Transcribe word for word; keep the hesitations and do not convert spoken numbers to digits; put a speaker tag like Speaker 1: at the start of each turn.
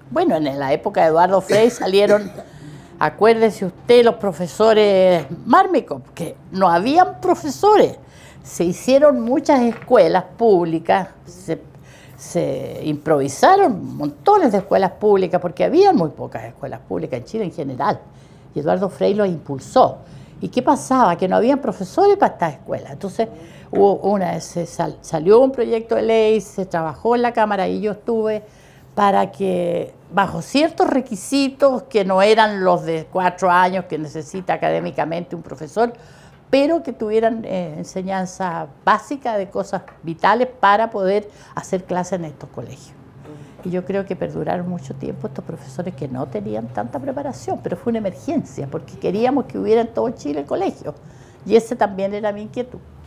Speaker 1: Bueno, en la época de Eduardo Frei salieron, acuérdese usted, los profesores Mármicos, que no habían profesores. Se hicieron muchas escuelas públicas, se, se improvisaron montones de escuelas públicas, porque había muy pocas escuelas públicas en Chile en general. Y Eduardo Frei los impulsó. ¿Y qué pasaba? Que no habían profesores para estas escuelas. Entonces, hubo una, se sal, salió un proyecto de ley, se trabajó en la Cámara y yo estuve para que, bajo ciertos requisitos que no eran los de cuatro años que necesita académicamente un profesor, pero que tuvieran eh, enseñanza básica de cosas vitales para poder hacer clases en estos colegios. Y yo creo que perduraron mucho tiempo estos profesores que no tenían tanta preparación, pero fue una emergencia, porque queríamos que hubiera en todo Chile el colegio. Y ese también era mi inquietud.